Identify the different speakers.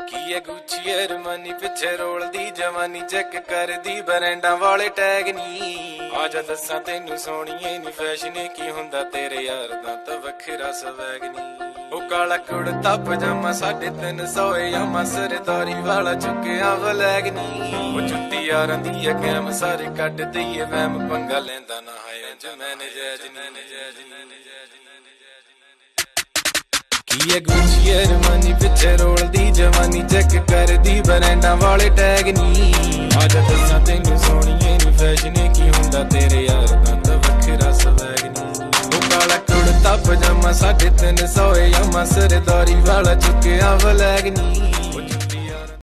Speaker 1: ਕੀ ਹੈ ਗੁੱਚੀ ਅਰਮਾਨੀ ਪਿੱਛੇ ਰੋਲਦੀ ਜਵਾਨੀ ਚੈੱਕ ਕਰਦੀ ਬਰੈਂਡਾਂ ਵਾਲੇ ਟੈਗ ਨੀ ਆ ਜਾ ਦੱਸਾਂ ਤੈਨੂੰ ਸੋਹਣੀਏ ਨੀ ਫੈਸ਼ਨ ਕੀ ਹੁੰਦਾ ਤੇਰੇ ਯਾਰ ਦਾ ਤਾਂ ਵੱਖਰਾ ਸਵੈਗ ਨੀ ਉਹ ਕਾਲਾ ਕੁੜਤਾ ਪਜਾਮਾ 350 ਯਾਮਾ ਸਰਦਾਰੀ ਵਾਲਾ ਚੁੱਕਿਆ ਵਲੈਗ ਨੀ ਉਹ ਜੁੱਤੀ ਯਾਰਾਂ ਦੀ ਕੈਮ ਸਾਰੇ ਕੱਢ ਦਈਏ ਵਹਿਮ ਪੰਗਾ ਲੈਂਦਾ ਨਾ ਹੈ ਅੰਜ ਮੈਂ ਨਜਾਇਜ਼ ਕੀ ਹੈ ਗੁੱਚੀ ਅਰਮਾਨੀ ਪਿੱਛੇ ਰੋਲਦੀ ਜਵਾਨੀ ਚੈੱਕ ਕਰਦੀ ਬਰੈਂਡਾਂ ਵਾਲੇ ਟੈਗ ਨੀ ਆ ਜਾ ਦੱਸਾਂ ਤੈਨੂੰ ਸੋਹਣੀਏ ਨੀ ਫੈਸ਼ਨ ਕੀ ਹੁੰਦਾ ਤੇਰੇ ਯਾਰ ਦਾ ਤਾਂ ਵੱਖਰਾ ਸਵੈਗ ਨੀ ਉਹ ਕਾਲਾ ਕੁੜਤਾ ਪਜਾਮਾ 350 ਯਾਮਾ ਸਰਦਾਰੀ ਵਾਲਾ ਚੁੱਕਿਆ ਵਲੈਗ ਨੀ